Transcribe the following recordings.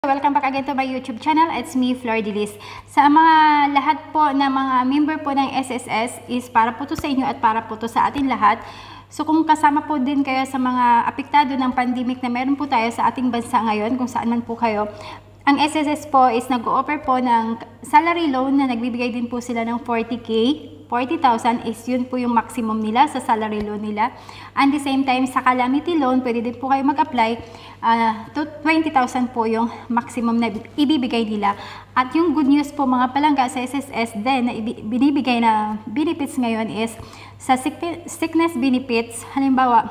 Welcome back again to my YouTube channel. It's me, Flor Dilis. Sa mga lahat po na mga member po ng SSS is para po to sa inyo at para po to sa atin lahat. So kung kasama po din kayo sa mga apektado ng pandemic na meron po tayo sa ating bansa ngayon, kung saan man po kayo, ang SSS po is nag-o-offer po ng salary loan na nagbibigay din po sila ng 40,000 is yun po yung maximum nila sa salary loan nila. And the same time, sa calamity loan, pwede din po kayo mag-apply to 20,000 po yung maximum na ibibigay nila. At yung good news po mga palangga sa SSS din na binibigay na benefits ngayon is sa sickness benefits, halimbawa,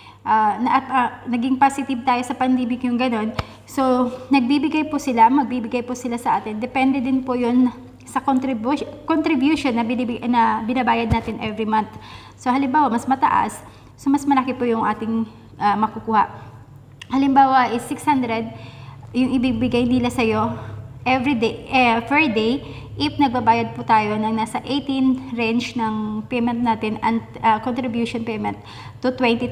naging positive tayo sa pandemic yung ganon. So, magbibigay po sila sa atin. Depende din po yun sa contribution na binabayad natin every month. So, halimbawa, mas mataas, so mas malaki po yung ating makukuha. Halimbawa, is 600 yung ibibigay nila sa'yo every day, per day, if nagbabayad po tayo ng nasa 18 range ng payment natin and contribution payment to 20,000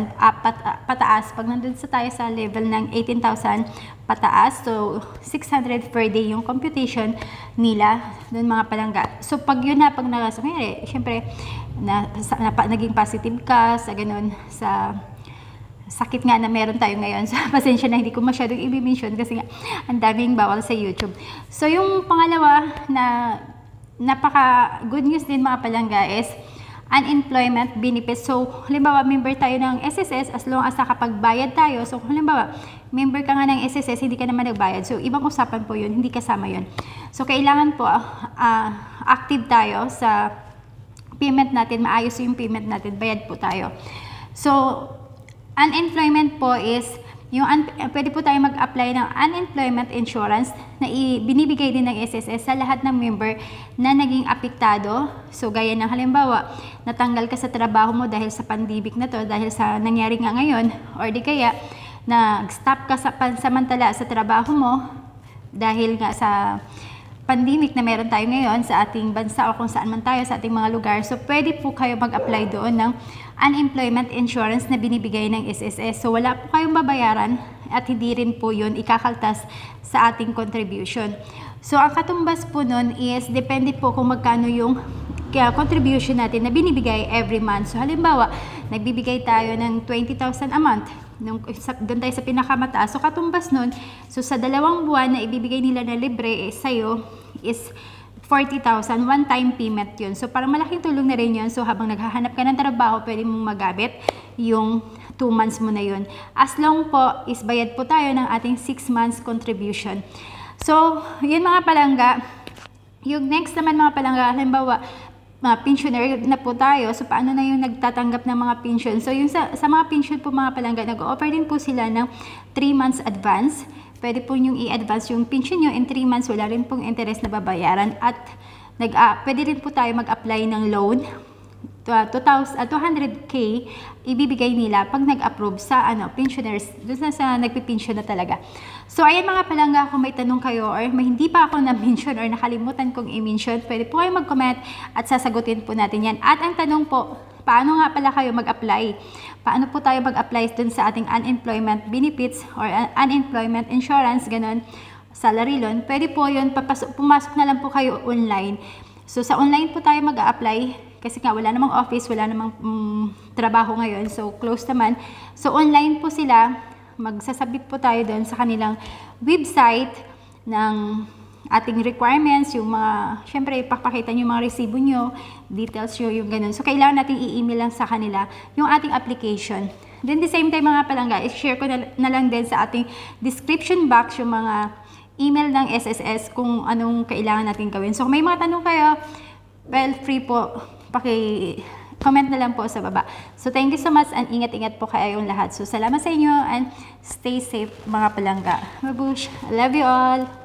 pataas. Pag nandun tayo sa level ng 18,000 pataas, so 600 per day yung computation nila dun mga palangga. So pag yun na, syempre, naging positive ka sa ganun, sa sakit nga na meron tayo ngayon. So, pasensya na hindi ko masyadong i-mention kasi nga ang daming bawal sa YouTube. So, yung pangalawa na napaka good news din mga palangga is unemployment benefits. So, halimbawa, member tayo ng SSS as long as nakapagbayad tayo. So, halimbawa, member ka nga ng SSS, hindi ka naman nagbayad. So, ibang usapan po yun, hindi kasama yun. So, kailangan po active tayo sa payment natin, maayos yung payment natin, bayad po tayo. So, unemployment po is, pwede po tayo mag-apply ng unemployment insurance na binibigay din ng SSS sa lahat ng member na naging apektado. So, gaya ng halimbawa, natanggal ka sa trabaho mo dahil sa pandemic na to, dahil sa nangyari nga ngayon, or di kaya, nag-stop ka sa pansamantala sa trabaho mo dahil nga sa pandemic na meron tayo ngayon sa ating bansa o kung saan man tayo sa ating mga lugar. So, pwede po kayo mag-apply doon ng unemployment insurance na binibigay ng SSS. So, wala po kayong babayaran at hindi rin po yun ikakaltas sa ating contribution. So, ang katumbas po nun is, depende po kung magkano yung contribution natin na binibigay every month. So, halimbawa, nagbibigay tayo ng 20,000 a month. Doon tayo sa pinakamataas. So, katumbas nun, so sa 2 buwan na ibibigay nila na libre sa'yo is 40,000, one-time payment yun. So, parang malaking tulong na rin yun. So, habang naghahanap ka ng trabaho, pwede mong magamit yung 2 months mo na yun. As long po, is bayad po tayo ng ating 6 months contribution. So, yun mga palangga. Yung next naman mga palangga, halimbawa, pensioner na po tayo. So, paano na yung nagtatanggap ng mga pension? So, yung sa mga pension po mga palangga, nag-offer din po sila ng 3 months advance. Pwede po yung i-advance yung pension nyo in 3 months. Wala rin pong interest na babayaran. At pwede rin po tayo mag-apply ng loan. 200K ibibigay nila pag nag-approve sa pensioners, doon sa nagpipensyon na talaga. So, ayan mga palangga, kung may tanong kayo or may hindi pa ako na-mention or nakalimutan kong i-mention, pwede po kayo mag-comment at sasagutin po natin yan. At ang tanong po, paano nga pala kayo mag-apply? Paano po tayo mag-apply dun sa ating unemployment benefits or unemployment insurance, ganun, salary loan? Pwede po yun, pumasok na lang po kayo online. So, sa online po tayo mag-apply kasi nga wala namang office, wala namang trabaho ngayon. So, close naman. So, online po sila. Magsasabit po tayo doon sa kanilang website ng ating requirements, yung mga, syempre, ipapakita nyo yung mga resibo nyo, details nyo, yung ganun. So, kailangan natin i-email lang sa kanila yung ating application. Then, the same time mga palangga, i-share ko na lang din sa ating description box yung mga email ng SSS kung anong kailangan natin gawin. So, kung may mga tanong kayo, well, free po, paki-comment na lang po sa baba. So, thank you so much and ingat-ingat po kayong lahat. So, salamat sa inyo and stay safe mga palangga. Mabush! I love you all!